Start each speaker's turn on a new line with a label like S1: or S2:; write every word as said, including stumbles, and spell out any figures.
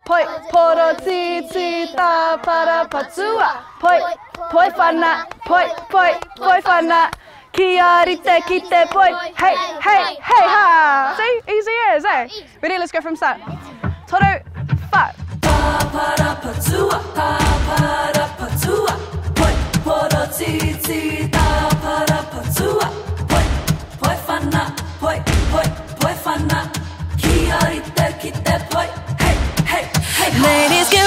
S1: poi, porotiti, Tāpara, patua, poi, poi-whana, poi, poi-poi-whana. Kia rite kite poi, hey, hey, hey ha! See, easy as, eh? Ready, let's go from start. Toru, fa. Tāpara patua, Tāpara patua, poi, porotiti, Tāpara patua, poi, poi-whana, poi, poi-poi-whana. Kia rite kite poi, hey, hey, hey ha! Ladies,